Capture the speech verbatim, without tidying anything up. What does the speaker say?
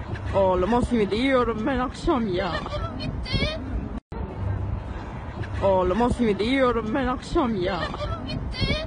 Ağlama simidi yiyorum ben akşam ya. Telefonum gitti. Ağlama simidi yiyorum ben akşam ya. Telefonum gitti.